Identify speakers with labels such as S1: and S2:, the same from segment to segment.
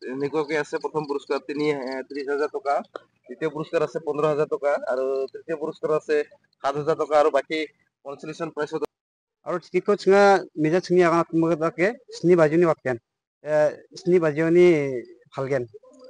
S1: এনেকুৱাকে আছে। প্ৰথম পুৰস্কাৰ 30,000 টকা, দ্বিতীয় পুৰস্কাৰ আছে 15,000 টকা আৰু তৃতীয় পুৰস্কাৰ আছে 7,000 টকা আৰু বাকী কনসোলেশন প্ৰাইজ
S2: और टिको छिंगा मेजा छिंनि आगा तुमगे के स्नि बाजिनि वाक्यान स्नि बाजिनि फालगेन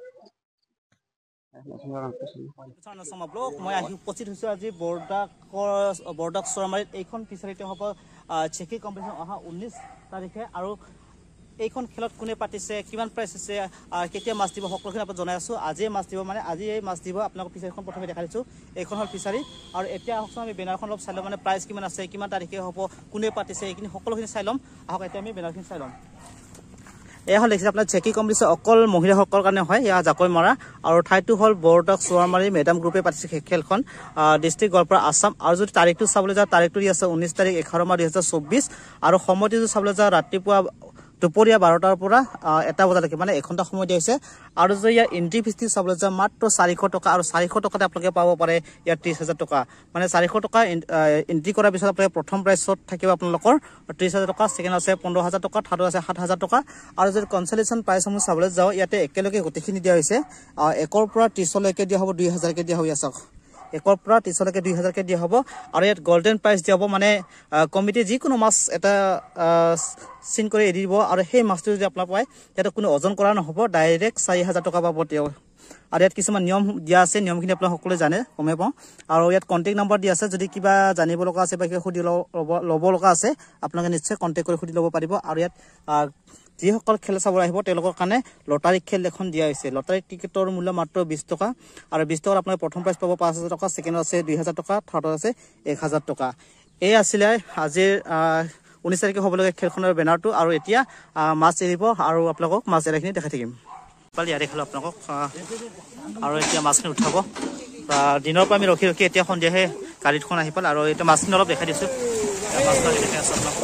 S3: ব্লক মই আহি উপস্থিত হৈছোঁ আজি বৰডাক চৰামাৰীত। এইখন ফিচাৰীতে হ'ব চেকি কম্পিটিশ্যন অহা 19 তাৰিখে। আৰু এইখন খেলত কোনে পাতিছে, কিমান প্ৰাইজ আছে, কেতিয়া মাছ দিব, সকলোখিনি আপোনাক জনাই আছোঁ। আজিয়ে মাছ দিব, মানে আজি এই মাছ দিব। আপোনালোক ফিচাৰীখন প্ৰথমে দেখাই দিছোঁ। এইখন হ'ল ফিচাৰী। আৰু এতিয়া আহকচোন আমি বেনাৰখন অলপ চাই ল'ম, মানে প্ৰাইজ কিমান আছে, কিমান তাৰিখে হ'ব, কোনে পাতিছে, এইখিনি সকলোখিনি চাই ল'ম। আহক এতিয়া আমি বেনাৰখিনি চাই ল'ম। এয়া হ'ল দেখিছে আপোনাৰ চেকি কম্পিটিশ্যন অকল মহিলাসকলৰ কাৰণে হয়। এয়া জাকৈ মৰা আৰু ঠাইটো হ'ল বৰডাক চৰামাৰী মেডাম গ্ৰুপে পাতিছে খেলখন, ডিষ্ট্ৰিক্ট গোৱালপাৰা আছাম। আৰু যদি তাৰিখটো চাবলৈ যাওঁ, তাৰিখটো দি আছে 19 তাৰিখ 11 মাহ 2024 আৰু সময়টো যদি চাবলৈ যাওঁ ৰাতিপুৱা দুপৰীয়া 12টাৰ পৰা 1টা বজালৈকে, মানে 1 ঘণ্টা সময় দিয়া হৈছে। আৰু যদি ইয়াৰ এণ্ট্ৰি ফিজটো চাবলৈ যাওঁ মাত্ৰ 400 টকা, আৰু 400 টকাতে আপোনালোকে পাব পাৰে ইয়াত 30,000 টকা। মানে 400 টকা এণ্ট্ৰি কৰাৰ পিছত আপোনালোকে প্ৰথম প্ৰাইজত থাকিব আপোনালোকৰ 30,000 টকা, ছেকেণ্ড আছে 15,000 টকা, থাৰ্ড আছে 7,000 টকা। আৰু যদি কনচলেশ্যন প্ৰাইজসমূহ চাবলৈ যাওঁ, ইয়াতে একেলগে গোটেইখিনি দিয়া হৈছে। 1ৰ পৰা 30লৈকে দিয়া হ'ব, 2,000কে দিয়া হৈ আছে। 1ৰ পৰা 30লৈকে 2,000কে দিয়া হ'ব। আৰু ইয়াত গল্ডেন প্ৰাইজ দিয়া হ'ব, মানে কমিটি যিকোনো মাছ এটা চিন কৰি এৰি দিব। আৰু সেই মাছটো যদি আপোনাৰ পায়, ইয়াতে কোনো ওজন কৰা নহ'ব, ডাইৰেক্ট 4,000 টকা পাব তেওঁ। আৰু ইয়াত কিছুমান নিয়ম দিয়া আছে, নিয়মখিনি আপোনালোক সকলোৱে জানে, গমেই পাওঁ। আৰু ইয়াত কণ্টেক্ট নম্বৰ দিয়া আছে, যদি কিবা জানিব লগা আছে বা কিবা সুধি ল'ব লগা আছে, আপোনালোকে নিশ্চয় কণ্টেক্ট কৰি সুধি ল'ব পাৰিব। আৰু ইয়াত যিসকল খেল চাব আহিব তেওঁলোকৰ কাৰণে লটাৰী খেল এখন দিয়া হৈছে। লটাৰী টিকেটৰ মূল্য মাত্ৰ 20 টকা। আৰু 20 টকাত আপোনালোকে প্ৰথম প্ৰাইজ পাব 5,000 টকা, ছেকেণ্ড আছে 2,000 টকা, থাৰ্ডত আছে 1,000 টকা। এই আছিলে আজিৰ 19 তাৰিখে হ'বলগীয়া খেলখনৰ বেনাৰটো। আৰু এতিয়া মাছ এৰিব আৰু আপোনালোকক মাছ এৰাখিনি দেখাই থাকিম। ইয়াত দেখালোঁ আপোনালোকক। আৰু এতিয়া মাছখিনি উঠাব। দিনৰ পৰা আমি ৰখি এতিয়া সন্ধিয়াহে গাড়ীখন আহি পাল। আৰু এতিয়া মাছখিনি অলপ দেখাই দিছোঁ। মাছখিনি দেখাই আছোঁ আপোনালোকক।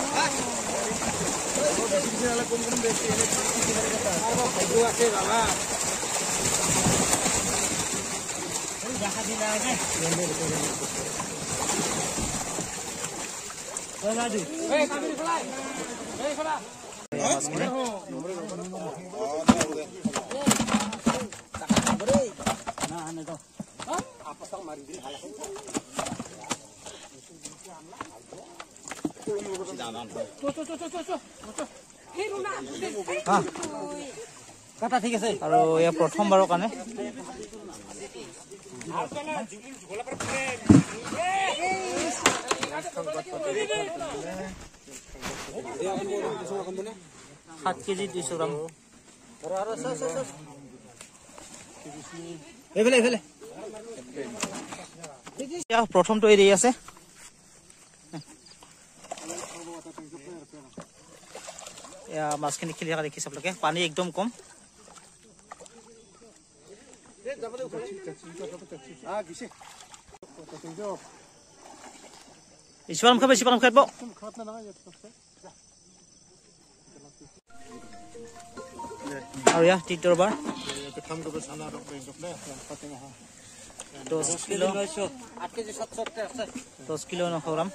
S3: ঠিক আছে। আৰু ইয়াৰ প্ৰথমবাৰৰ কাৰণে সাত কেজি 200 গ্ৰাম। প্ৰথমটো এৰি আছে। এয়া মাছখিনি খেলি থকা দেখিছে আপোনালোকে, পানী একদম কম। ইছপালম খাব, ইছপালম খাব। আৰু ইয়াৰ তৃতীয় বাৰ 10 কিলো 900 গ্ৰাম।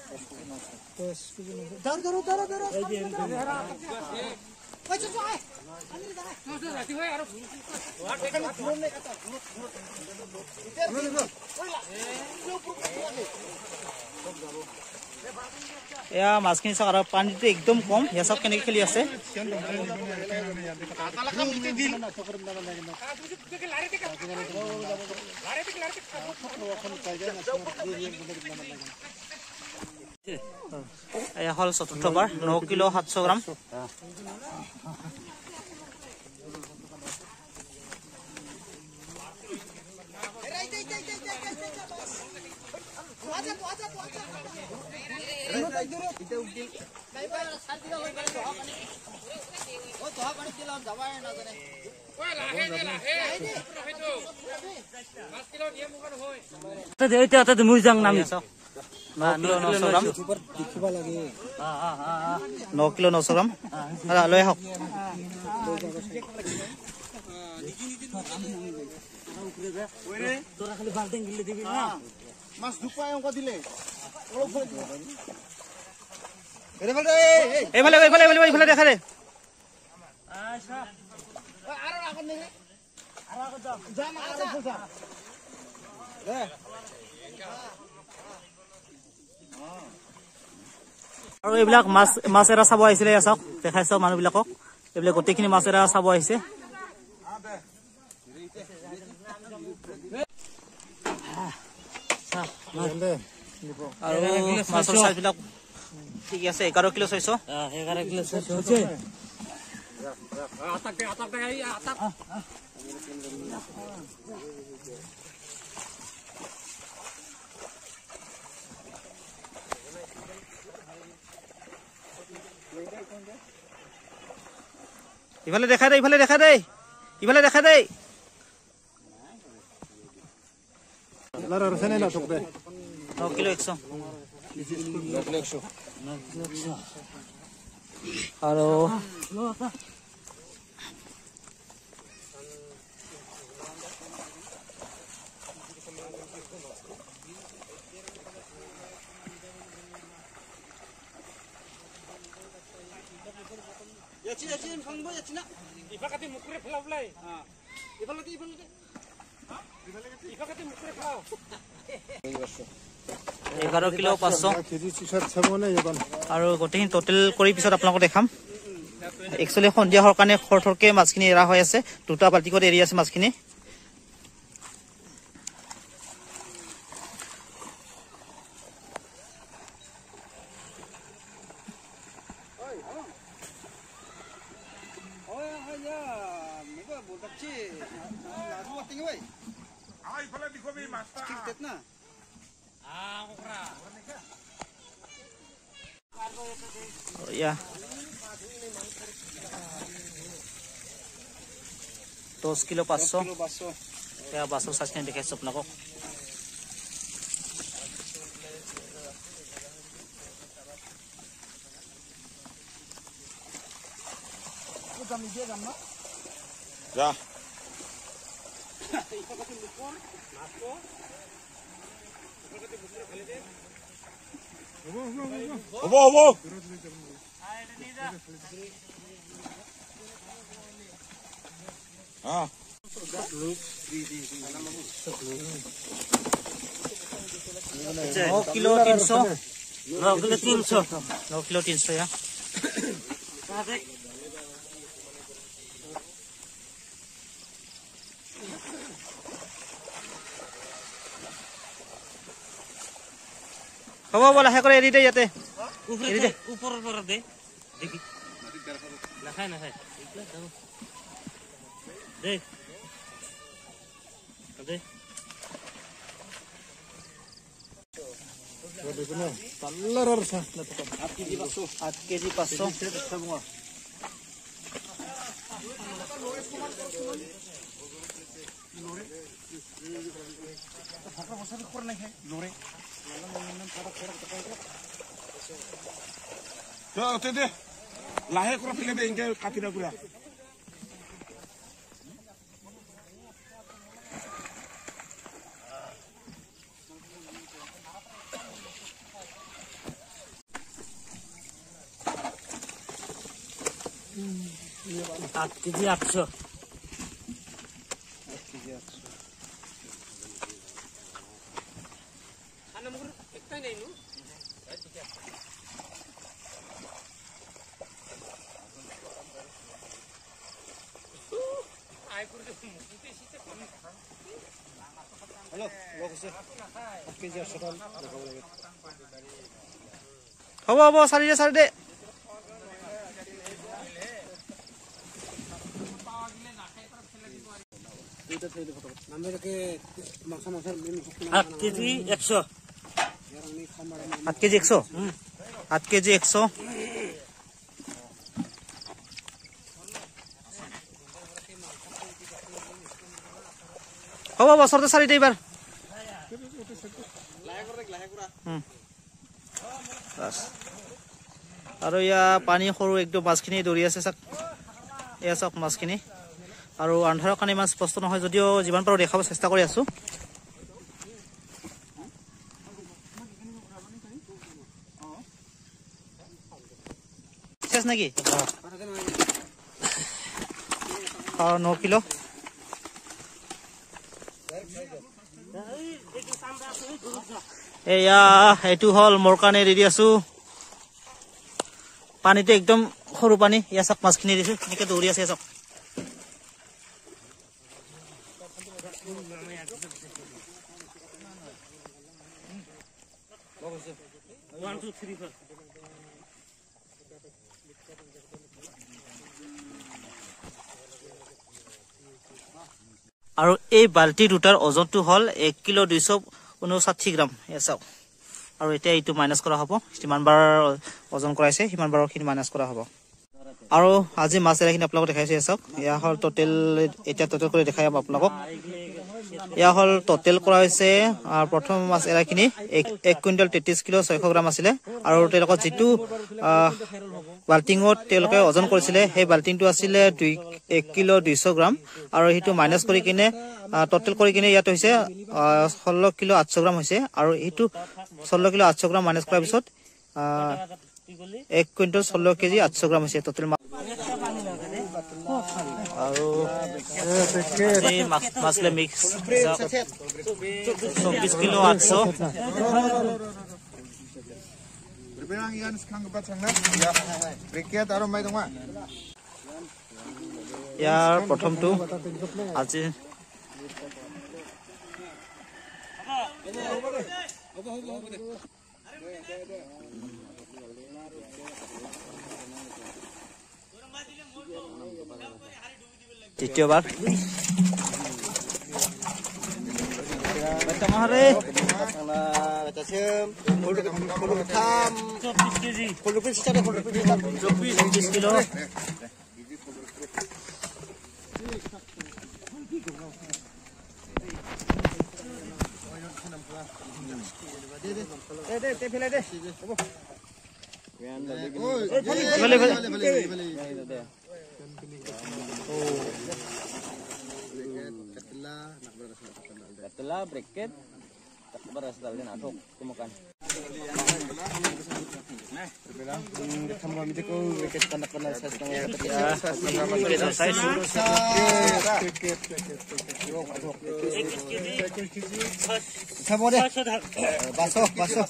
S3: এয়া মাছখিনি চাওক, আৰু পানীটো একদম কম। এয়া চাওক কেনেকৈ খেলি আছে। এয়া হ'ল চতুৰ্থবাৰ 9 কিলো 700 গ্ৰাম। মোৰ যাং নামি 9 কিলো 900 গ্ৰাম। 9 কিলো 900 গ্ৰাম লৈ আহক। এইফালে দেখা দে। আৰু এইবিলাক মাছ এৰা চাব আহিছিলে চাওক দেখাইছ মানুহবিলাকক এইবিলাক গোটেইখিনি মাছ এৰা চাব আহিছে আৰু মাছৰ চাইজবিলাক ঠিক আছে 11 কিলো 600 11 কিলো 600 ইফালে দেখা দে 9 কিলো 100 আৰু
S4: ইফাকাতি মুকুৰে ফেলাও বলাই ইফালতে ইফাকাতি মুকুৰে ফেলাও
S3: 11 কিলো 500 কেজি চিচাত চাবনে এখন আৰু গোটেইখিনি টোটাল কৰি পিছত আপোনালোকক দেখাম একচুয়ালি সন্ধিয়া হোৱাৰ কাৰণে খৰখৰকে মাছখিনি এৰা হৈ আছে দুটা বাল্টি কৰি এৰি আছে মাছখিনি या 10 किलो 500 या बासो साइज देखाइছো আপোনাক
S4: যা হ'ব हाँ
S3: 9 किलो 300 9 किलो 300 या হ'ব লাহে কৰে এৰি দে ইয়াতে এৰি দে ওপৰৰ দে দেখি নাখায় দে দে
S4: तल्लर सा
S3: 8 केजी 500
S4: तो दे लाहे करा फिले दे इनके काटिना कुरा
S3: आठ केजी 800 হ'ব সারি দে आठ केजी 100 8 केजी 100 8 केजी 100 হ'ব বছৰতে চাৰি দেইবাৰ আৰু ইয়া পানী সৰু একদম মাছখিনি দৌৰি আছে চাক এয়া চাওক মাছখিনি আৰু আন্ধাৰৰ কাৰণে ইমান স্পষ্ট নহয় যদিও যিমান পাৰো দেখাব চেষ্টা কৰি আছো চেছ নেকি 9 কিলো এয়া এইটো হল মোৰ কাৰণে ৰেডি আছো পানীটো একদম সৰু পানী ইয়া সব মাছখিনি দিছো এনেকে দৌৰি আছে সব আৰু এই বালটি দুটাৰ ওজনটো হল 1 কিলো 259 গ্ৰাম এসাও আৰু এতিয়া এইটো মাইনাস কৰা হ'ব কিমান বাৰ ওজন কৰাইছে কিমান বাৰৰ খিনি মাইনাস কৰা হ'ব আৰু আজি মাছ এৰাখিনি আপোনালোকক দেখাইছো এসাও ইয়া হল টোটাল এটা টোটাল কৰি দেখাই আপোনালোকক ইয়া হল টোটাল কৰা হৈছে প্ৰথম মাছ এৰাখিনি 1 কুইন্টাল 33 কিলো 600 গ্ৰাম আছিল আৰু তেওঁলোকৰ যেটো বাল্টিংত তেওঁলোকে ওজন কৰিছিলে সেই বাল্টিংটো আছিল 1 কিলো 200 গ্ৰাম আৰু হেতু মাইনাস কৰি কিনে টোটাল কৰি কিনে ইয়াত হৈছে 16 কিলো 800 গ্ৰাম হৈছে আৰু হেতু 16 কিলো 800 গ্ৰাম মাইনাস কৰাৰ পিছত 1 কুইন্টাল 16 কেজি 800 গ্ৰাম হৈছে টোটাল আৰু এই মাছলে মিক্স 24 কিলো 800 ইয়াৰ প্ৰথমটো আজি দ্বিতীয়বাৰ Kamare. Kilo.
S5: Setelah bracket tak beras dalnya natuk temukan.
S2: Kamu ambil tu bracket pandai saya setengah Kamu deh. Basuh.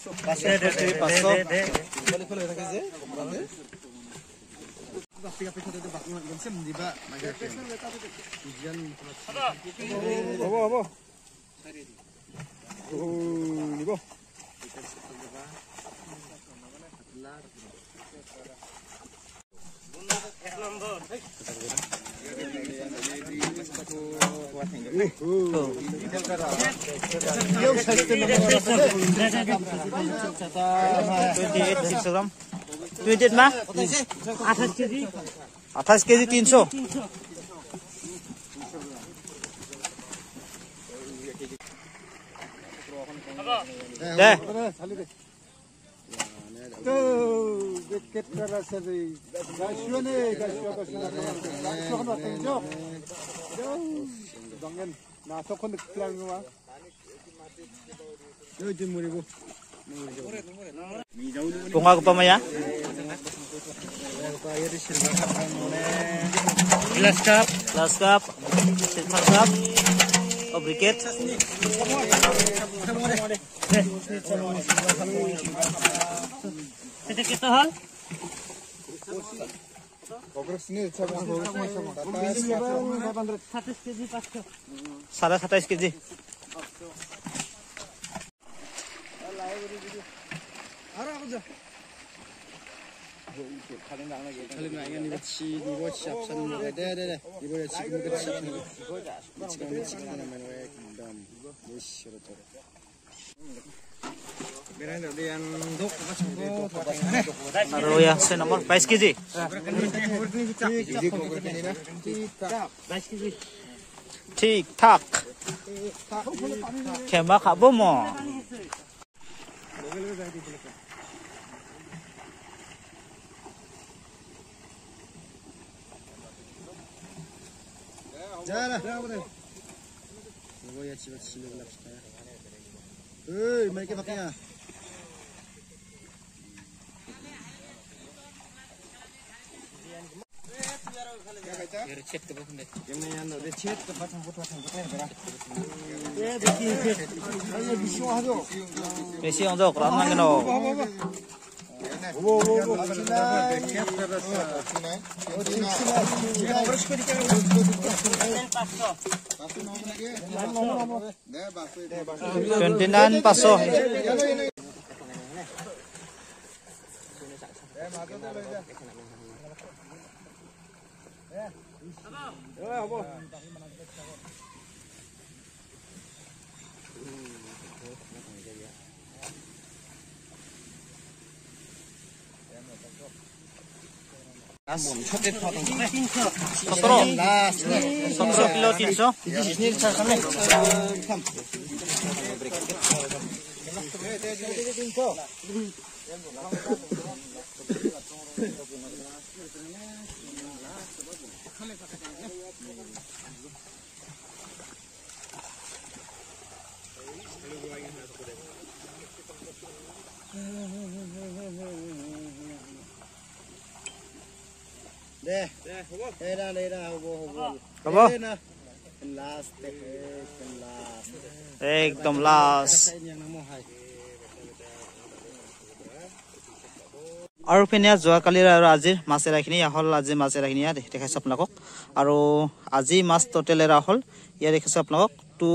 S3: Atas keji 300. Deh. Bunga ko pa maya? Glass cup, silver cup, o briquet. Kita kita hal? Salah 27 kg. Aduh ya, saya nomor 22 kg. Tik tak. Kemak apa mo?
S2: Jangan. Voy a chivar chile la pista. Hey, mereka pakainya.
S3: বেছি অঞ্জক ৰাম নাগে ন সতেরো kilo 300 একদম last আৰু পিনে যোৱাকালিৰ আৰু আজিৰ মাছ এৰাখিনি হ'ল আজি মাছ এৰাখিনি দেখাইছো আপোনালোকক আৰু আজি মাছ টোটেল এৰা হ'ল ইয়াত দেখাইছো আপোনালোকক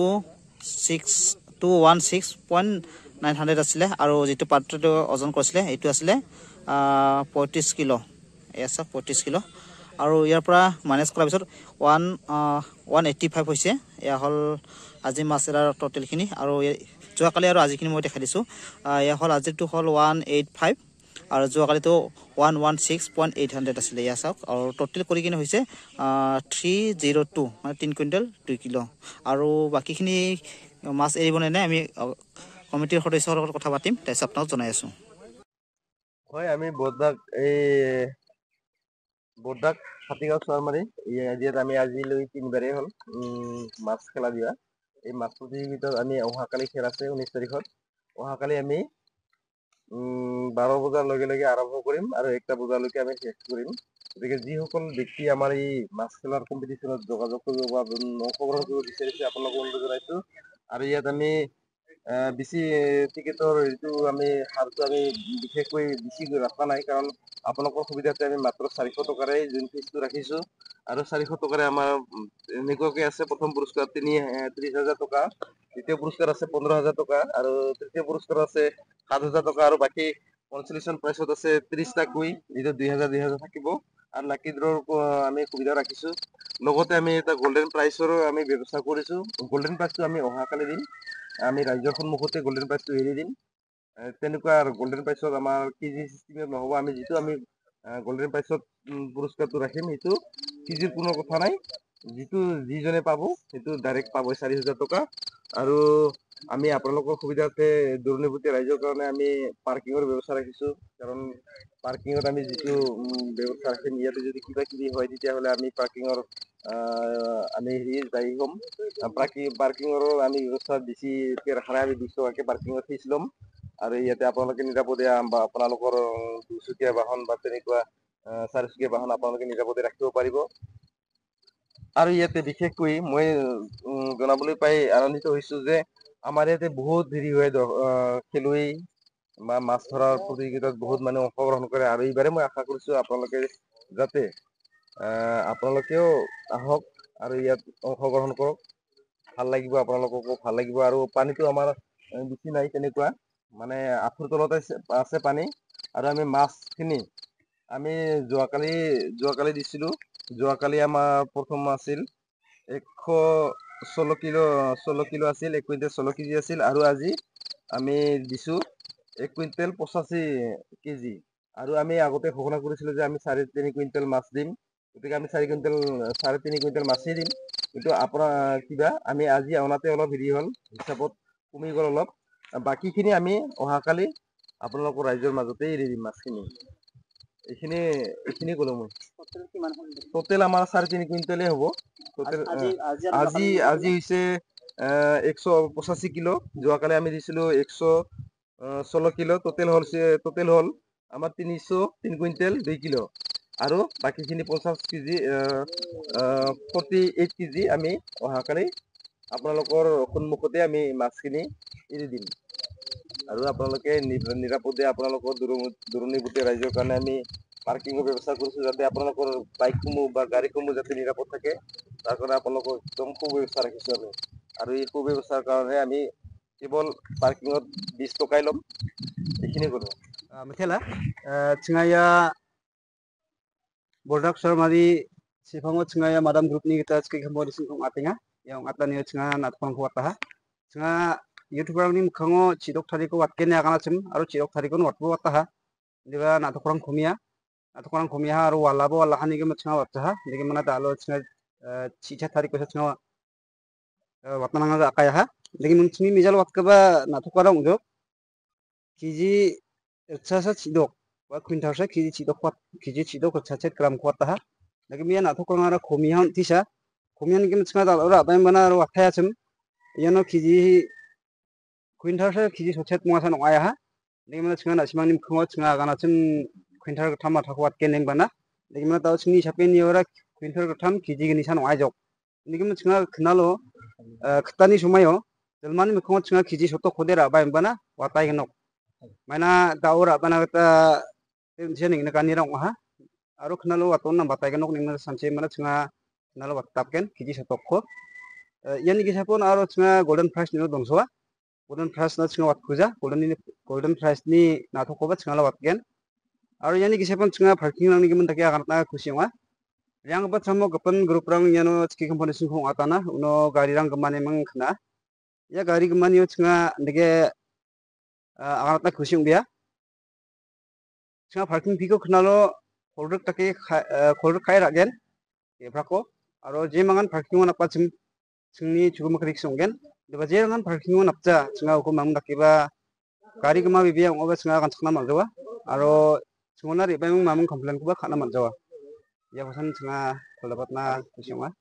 S3: 216.900 আছিলে আৰু যেটো পাত্ৰটো ওজন কৰিছিলে এইটো আছিলে 35 কিলো এছা 35 কিলো আৰু ইয়াৰ পৰা মাইনাস কৰাৰ পিছত 185 হৈছে এয়া হ'ল আজি মাছ এৰাৰ টোটেল খিনি আৰু যোৱাকালি আৰু আজিখিনি মই দেখাই দিছো এয়া হ'ল আজিটো হ'ল 185 আৰু যোৱাকালিটো 116.800 আছিলে ইয়া চাওক আৰু টোটেল কৰি কিনে হৈছে 302 মানে 3 কুইন্টাল 2 কিলো আৰু বাকিখিনি মাছ এৰিব নাই আমি কমিটিৰ সদস্যৰ লগত কথা পাতিম তাৰপিছত আপোনাক জনাই আছো
S1: হয় আমি বৰদাক হাতীগাঁও চোৱাৰমাৰী ইয়াত আমি আজিলৈ 3বাৰেই হ'ল মাছ খেলা দিয়া এই মাছ প্ৰতিযোগিতাত আমি অহাকালি খেল আছে 19 তাৰিখত অহাকালি আমি 12 বজাৰ লগে লগে আৰম্ভ কৰিম আৰু 1টা বজালৈকে আমি শেষ কৰিম গতিকে যিসকল ব্যক্তি আমাৰ এই মাছ খেলাৰ কম্পিটিশ্যনত যোগাযোগ কৰিব বা অংশগ্ৰহণ কৰিব বিচাৰিছে আপোনালোকক অনুৰোধ জনাইছো আৰু ইয়াত আমি বেছি টিকেটৰ এইটো আমি হাৰটো আমি বিশেষকৈ বেছি ৰখা নাই কাৰণ আপোনালোকৰ সুবিধাতে আমি মাত্ৰ 400 টকাৰে যোন ফিজটো ৰাখিছো আৰু 400 টকাৰে আমাৰ এনেকুৱাকে আছে প্ৰথম পুৰস্কাৰ 30,000 টকা দ্বিতীয় পুৰস্কাৰ আছে 15,000 টকা আৰু তৃতীয় পুৰস্কাৰ আছে 7,000 টকা আৰু বাকি কনসোলেশন প্ৰাইজত আছে 30টা কুই যেটো 2,000 থাকিব আৰু লাকি ড্ৰৰ আমি সুবিধা ৰাখিছো লগতে আমি এটা গোল্ডেন প্ৰাইজৰো আমি ব্যৱস্থা কৰিছো গোল্ডেন প্ৰাইজটো আমি অহাকালি দিম আমি ৰাজ্যৰ সন্মুখতে গোল্ডেন প্ৰাইজটো এৰি দিম তেনেকুৱা আৰু গোল্ডেন প্ৰাইজত আমাৰ কেজি সিস্টেমত নহব আমি যেটো আমি গোল্ডেন প্ৰাইজত পুৰস্কাৰটো ৰাখিম সেইটো কেজিৰ কোনো কথা নাই যেটো যিজনে পাব সেইটো ডাইৰেক্ট পাব 4,000 টকা আৰু আমি আপোনালোকৰ সুবিধাতে দুৰ্নীতি ৰাইজৰ কাৰণে আমি পাৰ্কিংৰ ব্যৱস্থা ৰাখিছো কাৰণ পাৰ্কিংত আমি যেটো ব্যৱস্থা ৰাখিম ইয়াতে যদি কিবা কিবি হয় তেতিয়া হলে আমি পাৰ্কিংৰ আমি যাই হম পাৰ্কিংৰ আমি ব্যৱস্থা বেছিকে ৰাখা নাই আমি 20 টকাকে পাৰ্কিংৰ ফিজ লম আৰু ইয়াতে আপোনালোকে নিৰাপদে বা আপোনালোকৰ দুচকীয়া বাহন বা তেনেকুৱা চাৰিচকীয়া বাহন আপোনালোকে নিৰাপদে ৰাখিব পাৰিব আৰু ইয়াতে বিশেষকৈ মই জনাবলৈ পাই আনন্দিত হৈছো যে আমাৰ ইয়াতে বহুত দেৰি হয় খেলুৱৈ বা মাছ ধৰাৰ প্ৰতিযোগিতাত বহুত মানুহ অংশগ্ৰহণ কৰে আৰু এইবাৰে মই আশা কৰিছো আপোনালোকে যাতে আপোনালোকেও আহক আৰু ইয়াত অংশগ্ৰহণ কৰক ভাল লাগিব আপোনালোককো ভাল লাগিব আৰু পানীটো আমাৰ বেছি নাই তেনেকুৱা মানে আঁঠুৰ তলতে আছে পানী আৰু আমি মাছখিনি আমি যোৱাকালি দিছিলো যোৱাকালি আমাৰ প্ৰথম আছিল 116 কিলো আছিল 1 কুইন্টেল 16 কেজি আছিল আৰু আজি আমি দিছো 1 কুইন্টেল 85 কেজি আৰু আমি আগতে ঘোষণা কৰিছিলো যে আমি 3.5 কুইন্টেল মাছ দিম গতিকে আমি 3 কুইন্টেল মাছেই দিম কিন্তু আপোনাৰ কিবা আমি আজি অনাতে অলপ হেৰি হ'ল হিচাপত কমি গ'ল অলপ বাকিখিনি আমি অহাকালি আপোনালোকৰ ৰাইজৰ মাজতে এৰি দিম মাছখিনি এইখিনি ক'লো মই টোটেল আমাৰ 3.5 কুইন্টেলে হ'ব টোটেল আজি হৈছে 185 কিলো যোৱাকালি আমি দিছিলো 116 কিলো টোটেল হ'ল আমাৰ 3 কুইন্টেল 2 কিলো আৰু বাকীখিনি 50 কেজি 48 কেজি আমি অহাকালি আপোনালোকৰ সন্মুখতে আমি মাছখিনি এৰি দিম আৰু আপোনালোকে নিৰাপদে আপোনালোকৰ দূৰণিবটীয়া ৰাইজৰ কাৰণে আমি পাৰ্কিঙৰ ব্যৱস্থা কৰিছোঁ যাতে আপোনালোকৰ বাইকসমূহ বা গাড়ীসমূহ যাতে নিৰাপদ থাকে তাৰ কাৰণে আপোনালোকৰ একদম সুব্যৱস্থা ৰাখিছোঁ আমি আৰু এই সুব্যৱস্থাৰ কাৰণে আমি কেৱল পাৰ্কিঙত 20 টকাই ল'ম এইখিনি কৰোঁ
S2: Mithela, Tsingaya Bordak Sormari, Sifango Tsingaya Madam Group ni kita sekitar modis untuk atinga, yang atani Tsinga natpang kuat taha. Tsinga YouTuber ni mkango cidok tadi ko watken ya kana cim, aru cidok tadi ko watbu wat taha. Dia natokurang komia aru walabo walahan ni kemat Tsinga wat taha. Dia mana dalo Tsinga cica tadi ko Tsinga watmananga akaya ha. Dia mun Tsingi mijal wat keba natokurang ujuk. Kiji Sasa cidok, wa kuintar sa kiji cidok cacet gram kuat taha. Lagi mian atau kalau ngara komian tisa, komian kita cuma tahu orang apa yang benar waktu acem, iano kiji kuintar sa kiji cacet muasa nong ayah. Lagi mana cuma nasi mangnim kemot cuma akan acem kuintar ketam atau kuat keneng bana. Lagi mana tahu sini siapa ni orang kuintar ketam kiji gini sa nong ayah jok. Lagi mana cuma kenalo ketani sumayo, jelmani kemot cuma kiji soto kode apa yang bana watai kenok. Mana tahu apa nak kita jenis ini kan nirang wah, aru kenalo atau nam batai kenok nih sampai mana cuma kenalo batapken kiji setokko. Yang ini kisah pun aru cuma golden prize nih dong soa, golden prize na cuma wat kuja, golden prize nih nato kobat cuma lo watken. Aru yang ini kisah pun cuma parking lang nih kemen tak ya karena kusiang wah. Yang kebat sama kepen grup rang yang no ciki komponi singkong atana, uno gari rang kemana emang kena. Ya gari kemana yo cuma dege akan tak kusiang dia. Cuma parking piko kenalo kolder take kolder kaya ragen, berako. Aro je mangan parking wan apa cem cengni cukup makrik songgen. Deba je mangan parking wan apja cengah hukum mangun takiba gari kema bibiya ngoba cengah akan cekna maljawa. Aro cengona riba mangun komplain kuba kana maljawa. Ya pasan cengah koldapat na kusiang